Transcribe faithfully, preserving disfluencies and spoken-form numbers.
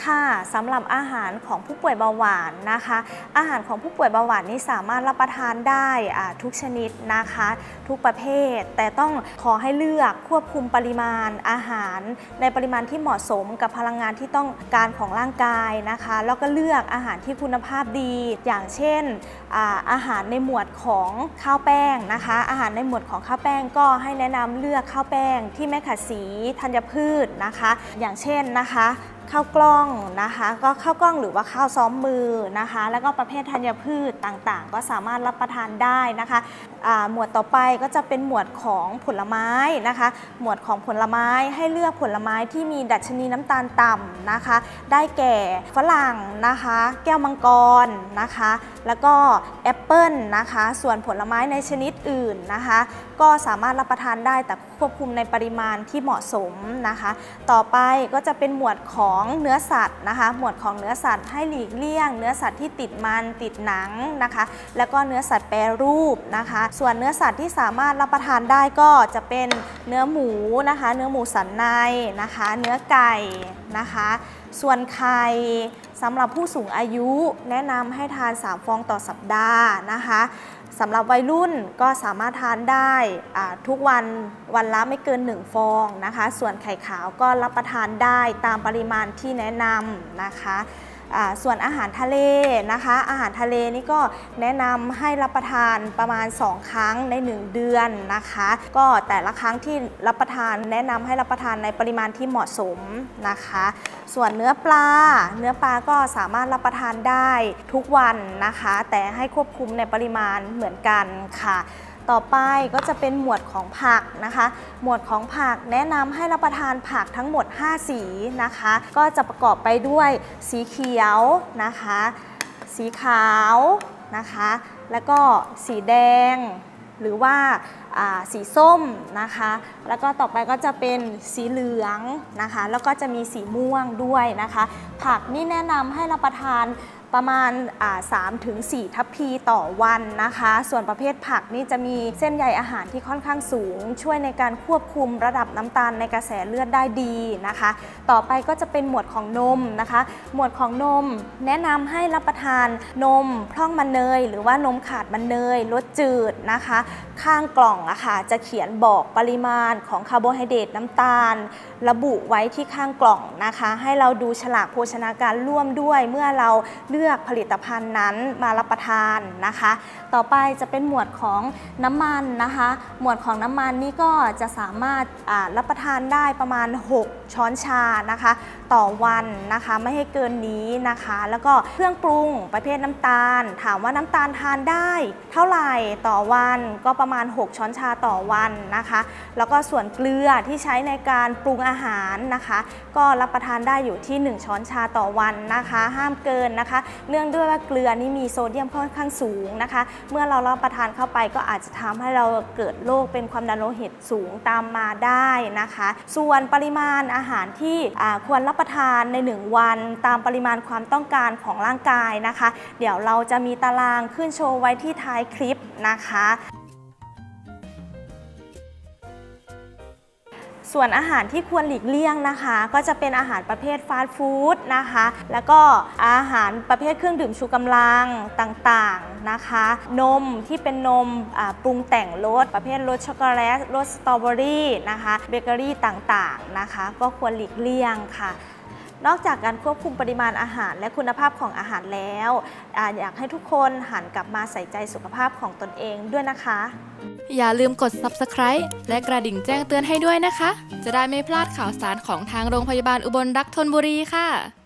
ค่ะสำหรับอาหารของผู้ป่วยเบาหวานนะคะอาหารของผู้ป่วยเบาหวานนี้สามารถรับประทานได้ทุกชนิดนะคะทุกประเภทแต่ต้องขอให้เลือกควบคุมปริมาณอาหารในปริมาณที่เหมาะสมกับพลังงานที่ต้องการของร่างกายนะคะแล้วก็เลือกอาหารที่คุณภาพดีอย่างเช่นอาอาหารในหมวดของข้าวแป้งนะคะอาหารในหมวดของข้าวแป้งก็ให้แนะนำเลือกข้าวแป้งที่ไม่ขัดสีธัญพืชนะคะอย่างเช่นนะคะข้าวกล้องนะคะก็ข้าวกล้องหรือว่าข้าวซ้อมมือนะคะแล้วก็ประเภทธัญพืชต่างๆก็สามารถรับประทานได้นะคะหมวดต่อไปก็จะเป็นหมวดของผลไม้นะคะหมวดของผลไม้ให้เลือกผลไม้ที่มีดัชนีน้ำตาลต่ำนะคะได้แก่ฝรั่งนะคะแก้วมังกรนะคะแล้วก็แอปเปิ้ลนะคะส่วนผลไม้ในชนิดอื่นนะคะก็สามารถรับประทานได้แต่ควบคุมในปริมาณที่เหมาะสมนะคะต่อไปก็จะเป็นหมวดของเนื้อสัตว์นะคะหมวดของเนื้อสัตว์ให้หลีกเลี่ยงเนื้อสัตว์ที่ติดมันติดหนังนะคะแล้วก็เนื้อสัตว์แปรรูปนะคะส่วนเนื้อสัตว์ที่สามารถรับประทานได้ก็จะเป็นเนื้อหมูนะคะเนื้อหมูสันในนะคะเนื้อไก่นะคะส่วนไข่สำหรับผู้สูงอายุแนะนำให้ทานสามฟองต่อสัปดาห์นะคะสำหรับวัยรุ่นก็สามารถทานได้ทุกวันวันละไม่เกินหนึ่งฟองนะคะส่วนไข่ขาวก็รับประทานได้ตามปริมาณที่แนะนำนะคะส่วนอาหารทะเลนะคะอาหารทะเลนี่ก็แนะนำให้รับประทานประมาณสองครั้งในหนึ่งเดือนนะคะก็แต่ละครั้งที่รับประทานแนะนำให้รับประทานในปริมาณที่เหมาะสมนะคะส่วนเนื้อปลาเนื้อปลาก็สามารถรับประทานได้ทุกวันนะคะแต่ให้ควบคุมในปริมาณเหมือนกันค่ะต่อไปก็จะเป็นหมวดของผักนะคะหมวดของผักแนะนำให้รับประทานผักทั้งหมดห้าสีนะคะก็จะประกอบไปด้วยสีเขียวนะคะสีขาวนะคะแล้วก็สีแดงหรือว่าสีส้มนะคะแล้วก็ต่อไปก็จะเป็นสีเหลืองนะคะแล้วก็จะมีสีม่วงด้วยนะคะผักนี่แนะนำให้รับประทานประมาณ สามถึงสี่ ทัพพีต่อวันนะคะส่วนประเภทผักนี่จะมีเส้นใยอาหารที่ค่อนข้างสูงช่วยในการควบคุมระดับน้ำตาลในกระแสเลือดได้ดีนะคะต่อไปก็จะเป็นหมวดของนมนะคะหมวดของนมแนะนำให้รับประทานนมพร่องมันเนยหรือว่านมขาดมันเนยรสจืดนะคะข้างกล่องอะค่ะจะเขียนบอกปริมาณของคาร์โบไฮเดรตน้ำตาลระบุไว้ที่ข้างกล่องนะคะให้เราดูฉลากโภชนาการร่วมด้วยเมื่อเราเลือกผลิตภัณฑ์นั้นมารับประทานนะคะต่อไปจะเป็นหมวดของน้ำมันนะคะหมวดของน้ำมันนี่ก็จะสามารถรับประทานได้ประมาณหกช้อนชานะคะต่อวันนะคะไม่ให้เกินนี้นะคะแล้วก็เครื่องปรุงประเภทน้ำตาลถามว่าน้ำตาลทานได้เท่าไหร่ต่อวันก็ประมาณหกช้อนชาต่อวันนะคะแล้วก็ส่วนเกลือที่ใช้ในการปรุงอาหารนะคะก็รับประทานได้อยู่ที่หนึ่งช้อนชาต่อวันนะคะห้ามเกินนะคะเนื่องด้วยว่าเกลือนี่มีโซเดียมค่อนข้างสูงนะคะเมื่อเรารับประทานเข้าไปก็อาจจะทำให้เราเกิดโรคเป็นความดันโลหิตสูงตามมาได้นะคะส่วนปริมาณอาหารที่ควรรับประทานในหนึ่งวันตามปริมาณความต้องการของร่างกายนะคะเดี๋ยวเราจะมีตารางขึ้นโชว์ไว้ที่ท้ายคลิปนะคะส่วนอาหารที่ควรหลีกเลี่ยงนะคะก็จะเป็นอาหารประเภทฟาสต์ฟู้ดนะคะแล้วก็อาหารประเภทเครื่องดื่มชูกำลังต่างๆนะคะนมที่เป็นนมปรุงแต่งรสประเภทรสช็อกโกแลตรสสตรอเบอรี่นะคะเบเกอรี่ต่างๆนะคะก็ควรหลีกเลี่ยงค่ะนอกจากการควบคุมปริมาณอาหารและคุณภาพของอาหารแล้วอยากให้ทุกคนหันกลับมาใส่ใจสุขภาพของตนเองด้วยนะคะอย่าลืมกด ซับสไครบ์ และกระดิ่งแจ้งเตือนให้ด้วยนะคะจะได้ไม่พลาดข่าวสารของทางโรงพยาบาลอุบลรักธนบุรีค่ะ